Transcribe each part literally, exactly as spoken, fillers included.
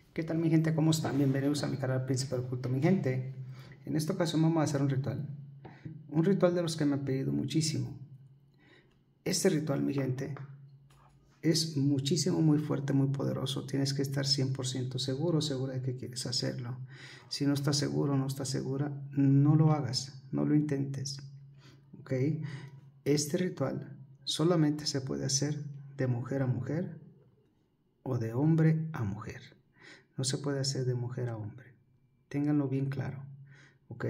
¿Qué tal mi gente? ¿Cómo están? Bienvenidos a mi canal Príncipe Oculto, mi gente. En esta ocasión vamos a hacer un ritual. Un ritual de los que me han pedido muchísimo. Este ritual, mi gente, es muchísimo, muy fuerte, muy poderoso. Tienes que estar cien por ciento seguro, segura de que quieres hacerlo. Si no estás seguro, no estás segura, no lo hagas, no lo intentes. ¿Ok? Este ritual solamente se puede hacer de mujer a mujer o de hombre a mujer. No se puede hacer de mujer a hombre. Ténganlo bien claro. ¿Ok?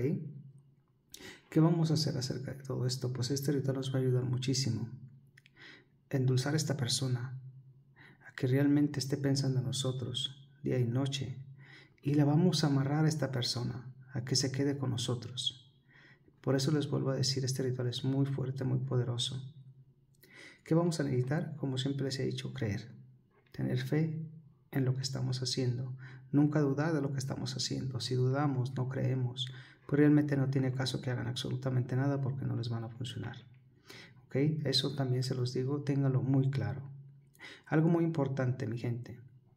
¿Qué vamos a hacer acerca de todo esto? Pues este ritual nos va a ayudar muchísimo a endulzar a esta persona, a que realmente esté pensando en nosotros día y noche. Y la vamos a amarrar a esta persona, a que se quede con nosotros. Por eso les vuelvo a decir, este ritual es muy fuerte, muy poderoso. ¿Qué vamos a necesitar? Como siempre les he dicho, creer. Tener fe en lo que estamos haciendo. Nunca dudar de lo que estamos haciendo. Si dudamos, no creemos, pues realmente no tiene caso que hagan absolutamente nada porque no les van a funcionar. ¿Ok? Eso también se los digo, ténganlo muy claro. Algo muy importante, mi gente.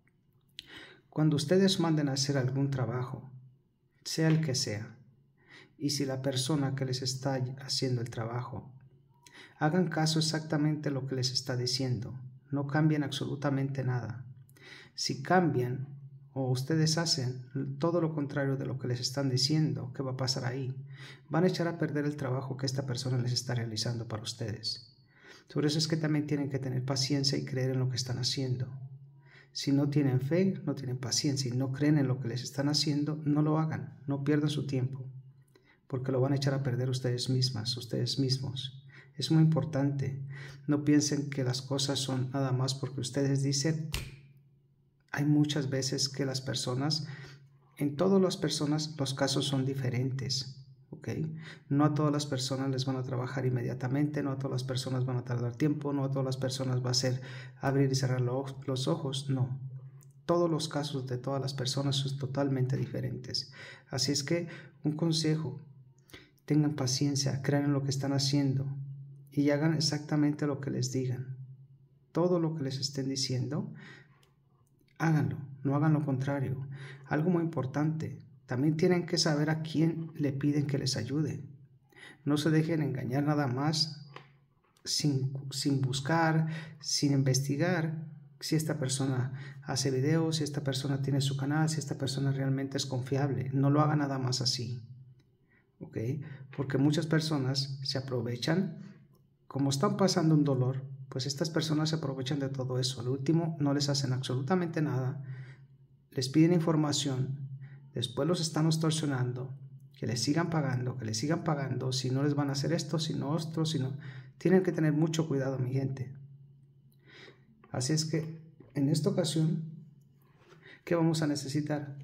Cuando ustedes manden a hacer algún trabajo, sea el que sea, y si la persona que les está haciendo el trabajo, hagan caso exactamente lo que les está diciendo. No cambien absolutamente nada. Si cambian o ustedes hacen todo lo contrario de lo que les están diciendo, ¿qué va a pasar ahí? Van a echar a perder el trabajo que esta persona les está realizando para ustedes. Por eso es que también tienen que tener paciencia y creer en lo que están haciendo. Si no tienen fe, no tienen paciencia y no creen en lo que les están haciendo, no lo hagan, no pierdan su tiempo, porque lo van a echar a perder ustedes mismas, ustedes mismos. Es muy importante. No piensen que las cosas son nada más porque ustedes dicen. Hay muchas veces que las personas, en todas las personas los casos son diferentes, ¿ok? No a todas las personas les van a trabajar inmediatamente, no a todas las personas van a tardar tiempo, no a todas las personas va a ser abrir y cerrar los ojos, no. Todos los casos de todas las personas son totalmente diferentes. Así es que un consejo, tengan paciencia, crean en lo que están haciendo y hagan exactamente lo que les digan. Todo lo que les estén diciendo, háganlo, no hagan lo contrario. Algo muy importante, también tienen que saber a quién le piden que les ayude. No se dejen engañar nada más sin, sin buscar, sin investigar si esta persona hace videos, si esta persona tiene su canal, si esta persona realmente es confiable. No lo hagan nada más así, ¿ok? Porque muchas personas se aprovechan, como están pasando un dolor, pues estas personas se aprovechan de todo eso. Al último no les hacen absolutamente nada, les piden información, después los están extorsionando, que les sigan pagando, que les sigan pagando, si no les van a hacer esto, si no esto, si no. Tienen que tener mucho cuidado, mi gente. Así es que en esta ocasión, ¿qué vamos a necesitar?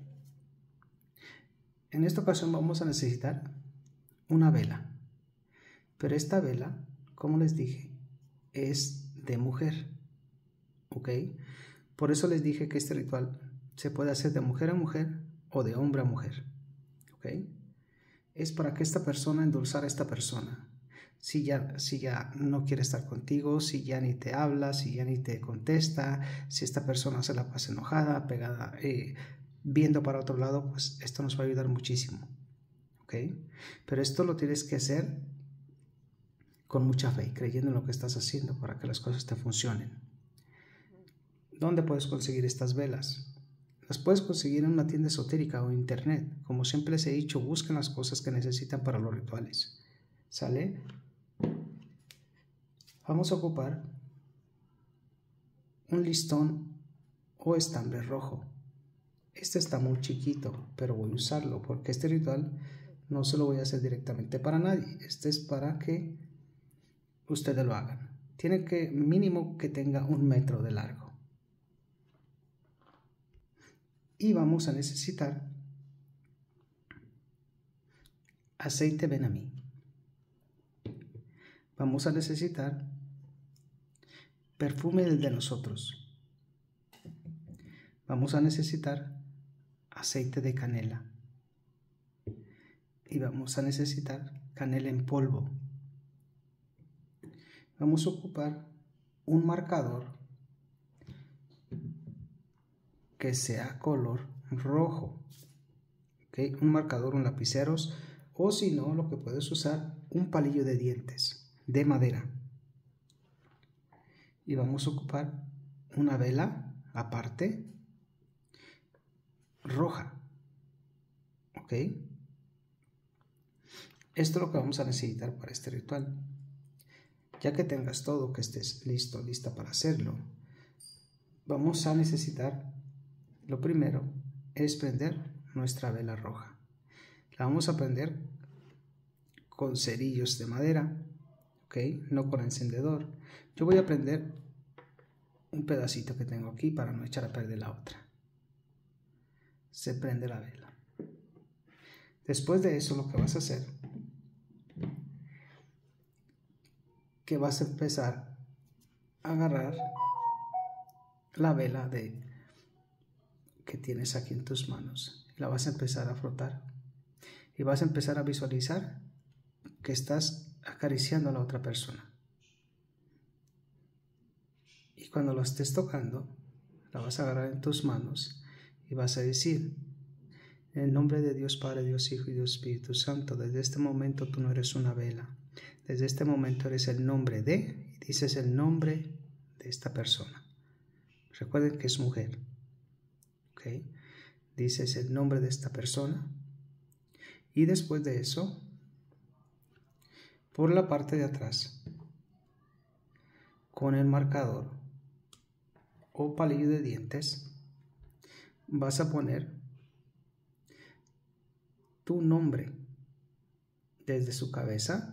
En esta ocasión vamos a necesitar una vela, pero esta vela, como les dije, es de mujer, ¿ok? Por eso les dije que este ritual se puede hacer de mujer a mujer o de hombre a mujer, ¿ok? Es para que esta persona endulzara a esta persona. Si ya, si ya no quiere estar contigo, si ya ni te habla, si ya ni te contesta, si esta persona se la pasa enojada, pegada, eh, viendo para otro lado, pues esto nos va a ayudar muchísimo, ¿ok? Pero esto lo tienes que hacer con mucha fe, creyendo en lo que estás haciendo para que las cosas te funcionen. ¿Dónde puedes conseguir estas velas? Las puedes conseguir en una tienda esotérica o en internet. Como siempre les he dicho, busquen las cosas que necesitan para los rituales. ¿Sale? Vamos a ocupar un listón o estambre rojo. Este está muy chiquito, pero voy a usarlo porque este ritual no se lo voy a hacer directamente para nadie. Este es para que ustedes lo hagan. Tiene que mínimo que tenga un metro de largo. Y vamos a necesitar aceite benamí. Vamos a necesitar perfume del de nosotros. Vamos a necesitar aceite de canela. Y vamos a necesitar canela en polvo. Vamos a ocupar un marcador que sea color rojo. ¿Okay? Un marcador, un lapiceros, o si no, lo que puedes usar, un palillo de dientes de madera. Y vamos a ocupar una vela aparte roja. ¿Ok? Esto es lo que vamos a necesitar para este ritual. Ya que tengas todo, que estés listo, lista para hacerlo, vamos a necesitar, lo primero es prender nuestra vela roja. La vamos a prender con cerillos de madera, ¿ok? No con encendedor. Yo voy a prender un pedacito que tengo aquí para no echar a perder la otra. Se prende la vela. Después de eso, lo que vas a hacer, que vas a empezar a agarrar la vela de, que tienes aquí en tus manos. La vas a empezar a frotar. Y vas a empezar a visualizar que estás acariciando a la otra persona. Y cuando lo estés tocando, la vas a agarrar en tus manos y vas a decir: en el nombre de Dios Padre, Dios Hijo y Dios Espíritu Santo, desde este momento tú no eres una vela. Desde este momento eres el nombre de, y dices el nombre de esta persona. Recuerden que es mujer. ¿Ok? Dices el nombre de esta persona. Y después de eso, por la parte de atrás, con el marcador o palillo de dientes, vas a poner tu nombre desde su cabeza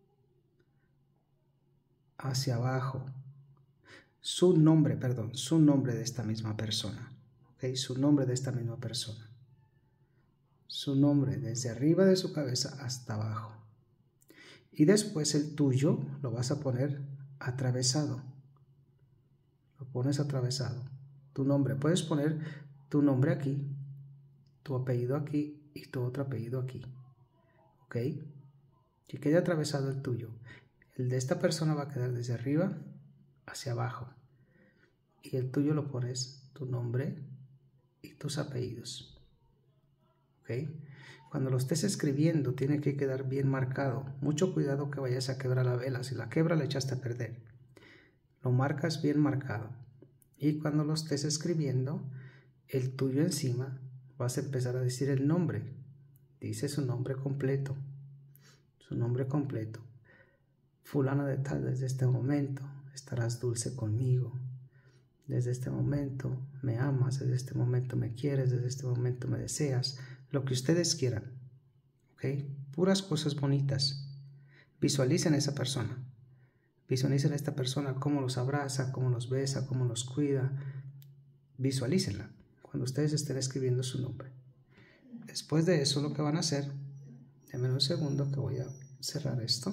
hacia abajo. Su nombre, perdón, su nombre de esta misma persona. ¿Ok? Su nombre de esta misma persona. Su nombre desde arriba de su cabeza hasta abajo. Y después el tuyo lo vas a poner atravesado. Lo pones atravesado. Tu nombre. Puedes poner tu nombre aquí, tu apellido aquí y tu otro apellido aquí. ¿Ok? Que quede atravesado el tuyo. El de esta persona va a quedar desde arriba hacia abajo. Y el tuyo lo pones tu nombre y tus apellidos. ¿Ok? Cuando lo estés escribiendo tiene que quedar bien marcado. Mucho cuidado que vayas a quebrar la vela. Si la quebra la echaste a perder. Lo marcas bien marcado. Y cuando lo estés escribiendo, el tuyo encima, vas a empezar a decir el nombre. Dice su nombre completo. Su nombre completo. Fulana de tal, desde este momento estarás dulce conmigo. Desde este momento me amas, desde este momento me quieres, desde este momento me deseas. Lo que ustedes quieran. ¿Ok? Puras cosas bonitas. Visualicen a esa persona. Visualicen a esta persona, cómo los abraza, cómo los besa, cómo los cuida. Visualícenla cuando ustedes estén escribiendo su nombre. Después de eso, lo que van a hacer, denme un segundo que voy a cerrar esto.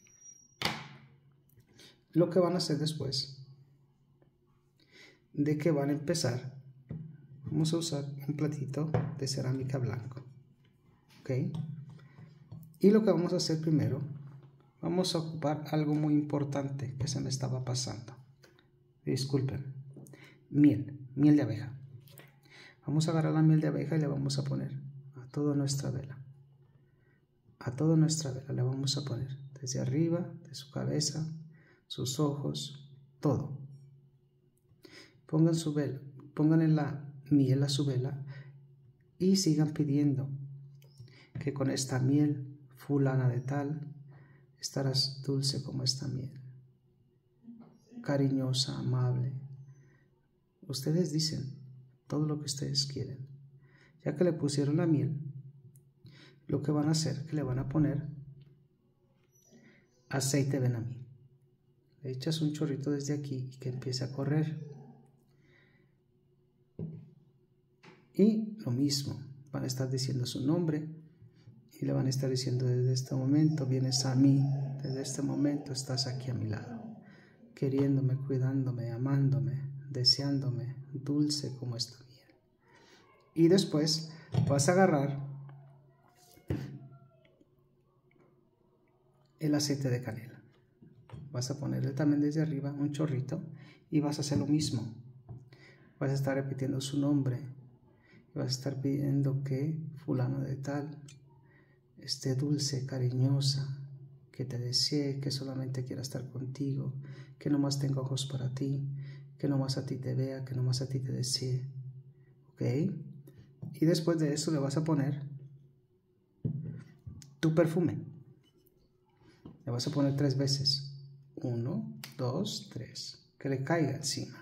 Lo que van a hacer después de que van a empezar, vamos a usar un platito de cerámica blanco. ¿Ok? Y lo que vamos a hacer primero, vamos a ocupar algo muy importante que se me estaba pasando. Disculpen. Miel, miel de abeja. Vamos a agarrar la miel de abeja y le vamos a poner a toda nuestra vela. A toda nuestra vela le vamos a poner desde arriba, de su cabeza, sus ojos, todo. Pongan su vela, pongan en la miel a su vela y sigan pidiendo que con esta miel, fulana de tal, estarás dulce como esta miel, cariñosa, amable. Ustedes dicen todo lo que ustedes quieren. Ya que le pusieron la miel, lo que van a hacer es que le van a poner aceite benamí. Le echas un chorrito desde aquí y que empiece a correr. Y lo mismo, van a estar diciendo su nombre y le van a estar diciendo: desde este momento vienes a mí, desde este momento estás aquí a mi lado, queriéndome, cuidándome, amándome, deseándome, dulce como esta miel. Y después vas a agarrar el aceite de canela. Vas a ponerle también desde arriba un chorrito y vas a hacer lo mismo. vas a estar repitiendo su nombre y vas a estar pidiendo que fulano de tal esté dulce, cariñosa, que te desee, que solamente quiera estar contigo, que nomás tenga ojos para ti, que nomás a ti te vea, que nomás a ti te desee. ¿Ok? Y después de eso le vas a poner tu perfume. Le vas a poner tres veces. Uno, dos, tres. Que le caiga encima.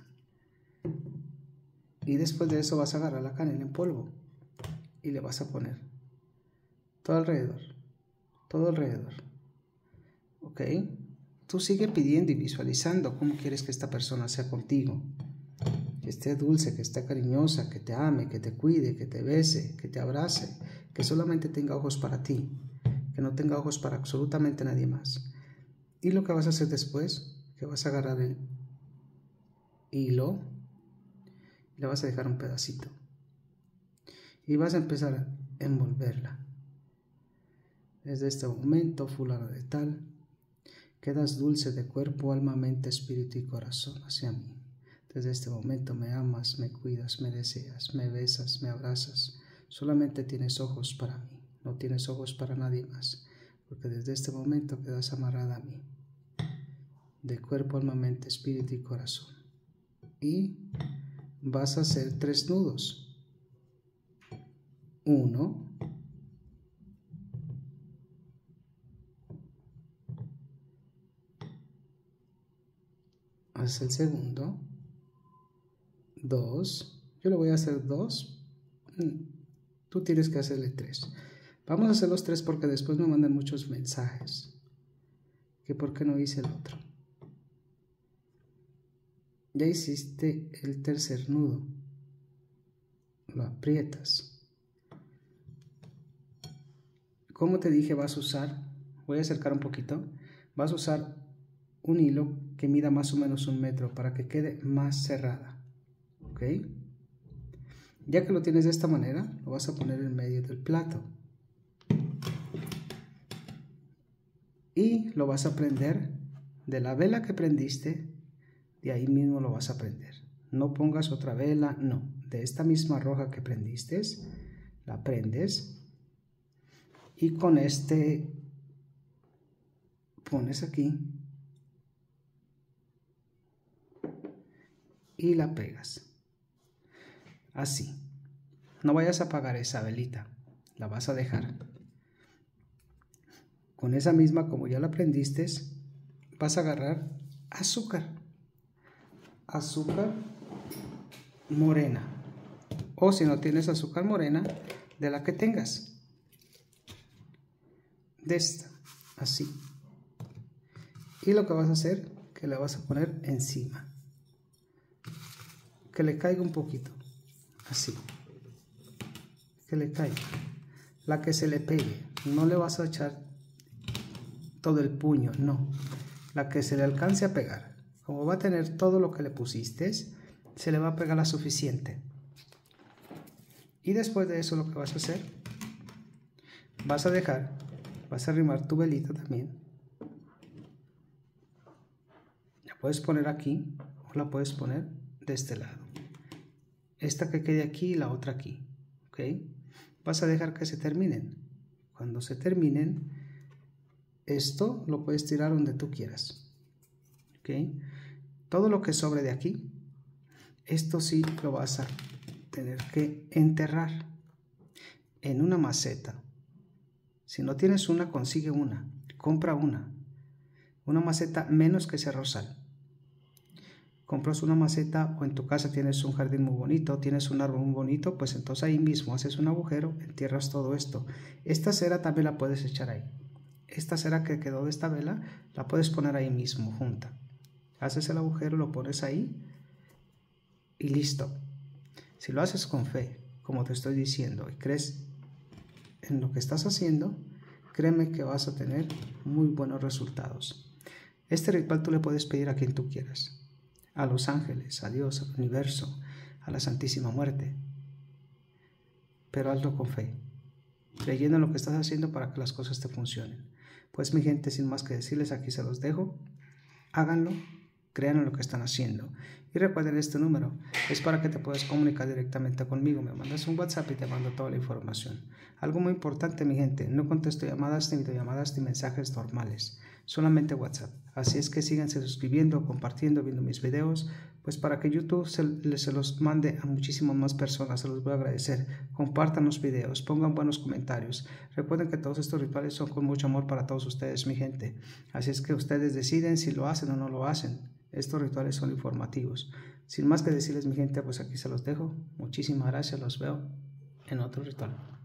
Y después de eso vas a agarrar la canela en polvo y le vas a poner todo alrededor. Todo alrededor. ¿Ok? Tú sigue pidiendo y visualizando cómo quieres que esta persona sea contigo. Que esté dulce, que esté cariñosa, que te ame, que te cuide, que te bese, que te abrace, que solamente tenga ojos para ti, que no tenga ojos para absolutamente nadie más. Y lo que vas a hacer después, que vas a agarrar el hilo y le vas a dejar un pedacito y vas a empezar a envolverla. Desde este momento, fulano de tal, quedas dulce de cuerpo, alma, mente, espíritu y corazón hacia mí. Desde este momento me amas, me cuidas, me deseas, me besas, me abrazas. Solamente tienes ojos para mí, no tienes ojos para nadie más, porque desde este momento quedas amarrada a mí. De cuerpo, alma, mente, espíritu y corazón. Y vas a hacer tres nudos. Uno. Haz el segundo. Dos. Yo le voy a hacer dos. Tú tienes que hacerle tres. Vamos a hacer los tres porque después me mandan muchos mensajes. Que por qué no hice el otro. Ya hiciste el tercer nudo. Lo aprietas. Como te dije, vas a usar, voy a acercar un poquito, vas a usar un hilo que mida más o menos un metro para que quede más cerrada. ¿Ok? Ya que lo tienes de esta manera, lo vas a poner en medio del plato. Y lo vas a prender de la vela que prendiste, de ahí mismo lo vas a prender. No pongas otra vela, no. De esta misma roja que prendiste, la prendes. Y con este pones aquí y la pegas. Así. No vayas a apagar esa velita. La vas a dejar. Con esa misma, como ya la prendiste, vas a agarrar azúcar. Azúcar morena. O si no tienes azúcar morena, de la que tengas. De esta, así. Y lo que vas a hacer, que le vas a poner encima. Que le caiga un poquito, así. Que le caiga. La que se le pegue. No le vas a echar todo el puño, no. La que se le alcance a pegar. Como va a tener todo lo que le pusiste, se le va a pegar la suficiente. Y después de eso lo que vas a hacer, vas a dejar, vas a arrimar tu velita también. La puedes poner aquí o la puedes poner de este lado. Esta que quede aquí y la otra aquí. ¿Ok? Vas a dejar que se terminen. Cuando se terminen, esto lo puedes tirar donde tú quieras. ¿Ok? Todo lo que sobre de aquí, esto sí lo vas a tener que enterrar en una maceta. Si no tienes una, consigue una. Compra una. Una maceta menos que ese rosal. Compras una maceta o en tu casa tienes un jardín muy bonito, tienes un árbol muy bonito, pues entonces ahí mismo haces un agujero, entierras todo esto. Esta cera también la puedes echar ahí. Esta cera que quedó de esta vela la puedes poner ahí mismo junta. Haces el agujero, lo pones ahí y listo. Si lo haces con fe, como te estoy diciendo, y crees en lo que estás haciendo, créeme que vas a tener muy buenos resultados. Este ritual tú le puedes pedir a quien tú quieras. A los ángeles, a Dios, al universo, a la Santísima Muerte. Pero hazlo con fe, creyendo en lo que estás haciendo para que las cosas te funcionen. Pues mi gente, sin más que decirles, aquí se los dejo. Háganlo, crean en lo que están haciendo. Y recuerden, este número es para que te puedas comunicar directamente conmigo. Me mandas un WhatsApp y te mando toda la información. Algo muy importante, mi gente, no contesto llamadas ni videollamadas ni mensajes normales, solamente WhatsApp. Así es que síganse suscribiendo, compartiendo, viendo mis videos, pues para que YouTube se, se los mande a muchísimas más personas. Se los voy a agradecer. Compartan los videos, pongan buenos comentarios. Recuerden que todos estos rituales son con mucho amor para todos ustedes, mi gente. Así es que ustedes deciden si lo hacen o no lo hacen. Estos rituales son informativos. Sin más que decirles, mi gente, pues aquí se los dejo. Muchísimas gracias, los veo en otro ritual.